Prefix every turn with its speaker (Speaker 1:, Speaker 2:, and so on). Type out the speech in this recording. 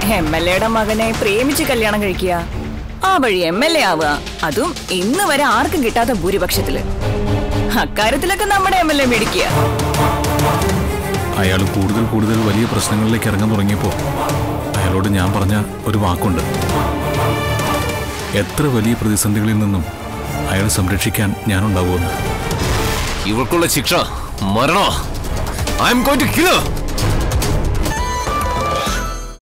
Speaker 1: MLA-യുടെ മകനെ പ്രേമിച്ച് കല്യാണം കഴിക്കുക, ആ വഴി MLA ആവുക, അതും ഇന്ന് വരെ ആർക്കും കിട്ടാത്ത ഭൂരിപക്ഷത്തില്. അക്കാര്യത്തിലൊക്കെ നമ്മുടെ MLA മേടിക്കുക.
Speaker 2: അയാൾ കൂടുതൽ കൂടുതൽ വലിയ പ്രശ്നങ്ങളിലേക്ക് ഇറങ്ങാൻ തുടങ്ങിയപ്പോ അയാളോട് ഞാൻ പറഞ്ഞ ഒരു വാക്കുണ്ട്. എത്ര വലിയ പ്രതിസന്ധികളിൽ നിന്നും അയാളെ സംരക്ഷിക്കാൻ ഞാനുണ്ടാവുമെന്ന്.
Speaker 3: ഇവർക്കുള്ള ശിക്ഷ മരണോ? I am going to kill her.